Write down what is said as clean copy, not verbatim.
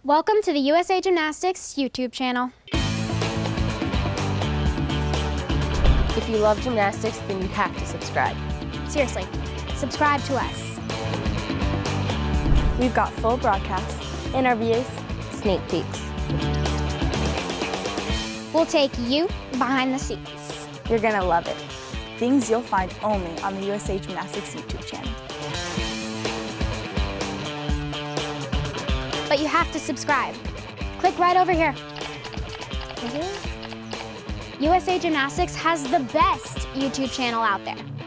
Welcome to the USA Gymnastics YouTube channel. If you love gymnastics, then you have to subscribe. Seriously, subscribe to us. We've got full broadcasts, Interviews, sneak peeks. We'll take you behind the scenes. You're gonna love it. things you'll find only on the USA Gymnastics YouTube channel. But you have to subscribe. Click right over here. USA Gymnastics has the best YouTube channel out there.